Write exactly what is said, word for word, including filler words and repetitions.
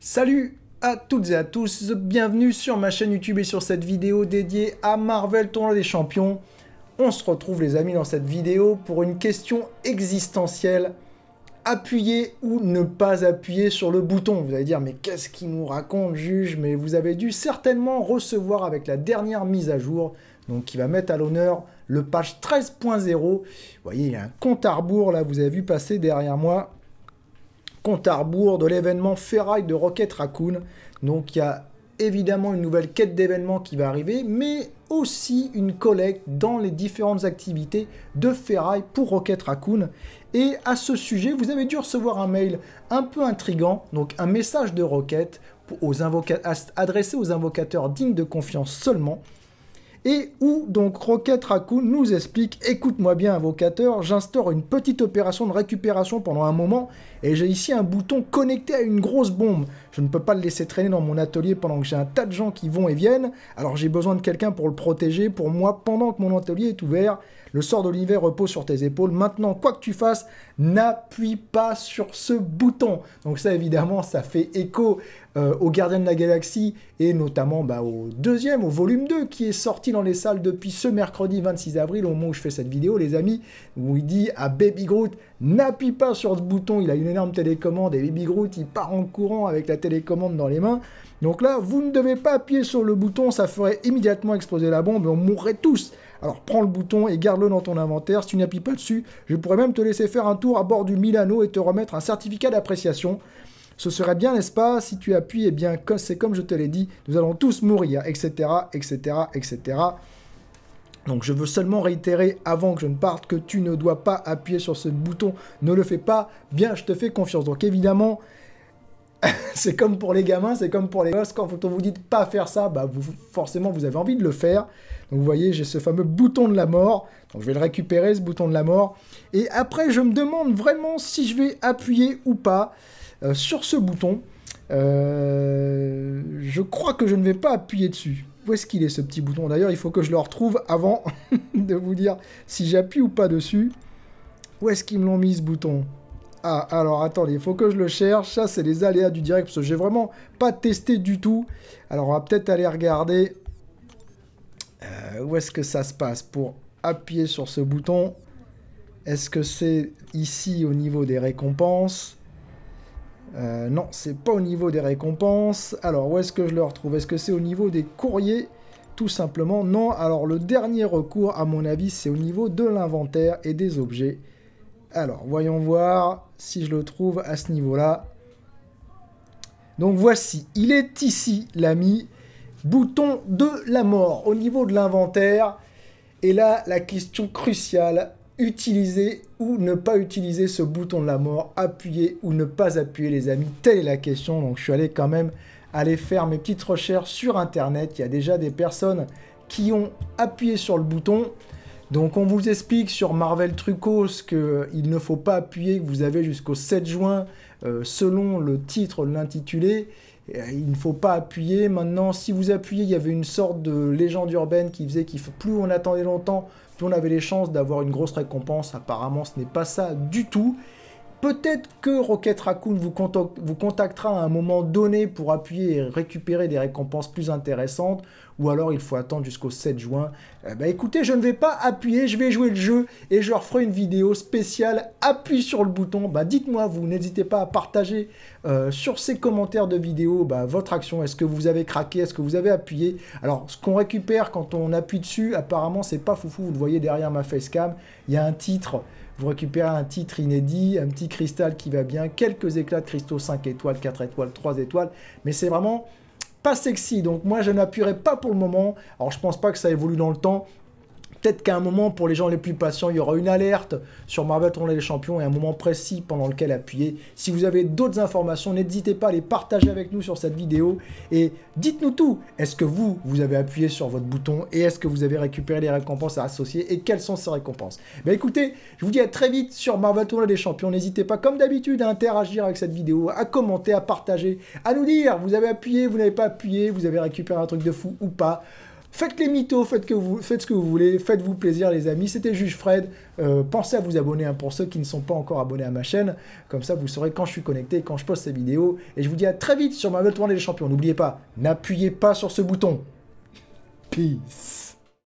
Salut à toutes et à tous, bienvenue sur ma chaîne YouTube et sur cette vidéo dédiée à Marvel Tournoi des Champions. On se retrouve les amis dans cette vidéo pour une question existentielle. Appuyer ou ne pas appuyer sur le bouton. Vous allez dire, mais qu'est-ce qu'il nous raconte, juge? Mais vous avez dû certainement recevoir avec la dernière mise à jour, donc qui va mettre à l'honneur le patch treize point zéro. Vous voyez, il y a un compte à rebours, là, vous avez vu passer derrière moi. Compte à rebours de l'événement Ferraille de Rocket Raccoon. Donc il y a évidemment une nouvelle quête d'événements qui va arriver, mais aussi une collecte dans les différentes activités de Ferraille pour Rocket Raccoon. Et à ce sujet, vous avez dû recevoir un mail un peu intriguant, donc un message de Rocket aux adressé aux invocateurs dignes de confiance seulement. Et où donc Rocket Raccoon nous explique, écoute-moi bien invocateur, j'instaure une petite opération de récupération pendant un moment et j'ai ici un bouton connecté à une grosse bombe. Je ne peux pas le laisser traîner dans mon atelier pendant que j'ai un tas de gens qui vont et viennent, alors j'ai besoin de quelqu'un pour le protéger pour moi pendant que mon atelier est ouvert. Le sort de l'univers repose sur tes épaules. Maintenant, quoi que tu fasses, n'appuie pas sur ce bouton. Donc ça, évidemment, ça fait écho euh, aux Gardiens de la Galaxie et notamment bah, au deuxième, au volume deux, qui est sorti dans les salles depuis ce mercredi vingt-six avril, au moment où je fais cette vidéo, les amis, où il dit à Baby Groot, n'appuie pas sur ce bouton. Il a une énorme télécommande et Baby Groot, il part en courant avec la télécommande dans les mains. Donc là, vous ne devez pas appuyer sur le bouton, ça ferait immédiatement exploser la bombe et on mourrait tous. Alors prends le bouton et garde-le dans ton inventaire. Si tu n'appuies pas dessus, je pourrais même te laisser faire un tour à bord du Milano et te remettre un certificat d'appréciation. Ce serait bien, n'est-ce pas? Si tu appuies, eh bien, c'est comme je te l'ai dit, nous allons tous mourir, et cetera, et cetera, et cetera. Donc je veux seulement réitérer avant que je ne parte que tu ne dois pas appuyer sur ce bouton. Ne le fais pas, bien, je te fais confiance. Donc évidemment, c'est comme pour les gamins, c'est comme pour les gosses. Quand on vous dit de pas faire ça, bah vous, forcément vous avez envie de le faire. Donc vous voyez, j'ai ce fameux bouton de la mort. Donc je vais le récupérer, ce bouton de la mort. Et après, je me demande vraiment si je vais appuyer ou pas euh, sur ce bouton. Euh, je crois que je ne vais pas appuyer dessus. Où est-ce qu'il est ce petit bouton? D'ailleurs, il faut que je le retrouve avant de vous dire si j'appuie ou pas dessus. Où est-ce qu'ils me l'ont mis ce bouton? Ah, alors attendez, il faut que je le cherche. Ça, c'est les aléas du direct, parce que j'ai vraiment pas testé du tout. Alors, on va peut-être aller regarder euh, où est-ce que ça se passe pour appuyer sur ce bouton. Est-ce que c'est ici au niveau des récompenses? euh, Non, c'est pas au niveau des récompenses. Alors, où est-ce que je le retrouve? Est-ce que c'est au niveau des courriers? Tout simplement, non. Alors, le dernier recours, à mon avis, c'est au niveau de l'inventaire et des objets. Alors, voyons voir si je le trouve à ce niveau-là. Donc, voici. Il est ici, l'ami. Bouton de la mort au niveau de l'inventaire. Et là, la question cruciale. Utiliser ou ne pas utiliser ce bouton de la mort. Appuyer ou ne pas appuyer, les amis. Telle est la question. Donc, je suis allé quand même aller faire mes petites recherches sur Internet. Il y a déjà des personnes qui ont appuyé sur le bouton. Donc on vous explique sur Marvel Trucos qu'il ne faut pas appuyer, que vous avez jusqu'au sept juin, euh, selon le titre, l'intitulé, euh, il ne faut pas appuyer. Maintenant, si vous appuyez, il y avait une sorte de légende urbaine qui faisait qu'il faut plus on attendait longtemps, plus on avait les chances d'avoir une grosse récompense. Apparemment, ce n'est pas ça du tout. Peut-être que Rocket Raccoon vous, vous contactera à un moment donné pour appuyer et récupérer des récompenses plus intéressantes, ou alors il faut attendre jusqu'au sept juin. Eh ben, écoutez, je ne vais pas appuyer, je vais jouer le jeu et je referai une vidéo spéciale appuie sur le bouton. Bah, dites-moi, vous n'hésitez pas à partager euh, sur ces commentaires de vidéo bah, votre action. Est-ce que vous avez craqué? Est-ce que vous avez appuyé? Alors, ce qu'on récupère quand on appuie dessus, apparemment, c'est pas foufou. Vous le voyez derrière ma facecam, il y a un titre. Vous récupérez un titre inédit, un petit cristal qui va bien, quelques éclats de cristaux cinq étoiles, quatre étoiles, trois étoiles, mais c'est vraiment pas sexy. Donc moi, je n'appuierai pas pour le moment. Alors, je pense pas que ça évolue dans le temps. Peut-être qu'à un moment, pour les gens les plus patients, il y aura une alerte sur Marvel Tournoi des Champions et un moment précis pendant lequel appuyer. Si vous avez d'autres informations, n'hésitez pas à les partager avec nous sur cette vidéo. Et dites-nous tout. Est-ce que vous, vous avez appuyé sur votre bouton et est-ce que vous avez récupéré les récompenses à associer et quelles sont ces récompenses? Ben écoutez, je vous dis à très vite sur Marvel Tournoi des Champions. N'hésitez pas, comme d'habitude, à interagir avec cette vidéo, à commenter, à partager, à nous dire, vous avez appuyé, vous n'avez pas appuyé, vous avez récupéré un truc de fou ou pas. Faites les mythos, faites, que vous, faites ce que vous voulez, faites-vous plaisir les amis. C'était Juge Fred. Euh, pensez à vous abonner hein, pour ceux qui ne sont pas encore abonnés à ma chaîne. Comme ça, vous saurez quand je suis connecté, quand je poste ces vidéos. Et je vous dis à très vite sur Marvel Tournoi des Champions. N'oubliez pas, n'appuyez pas sur ce bouton. Peace.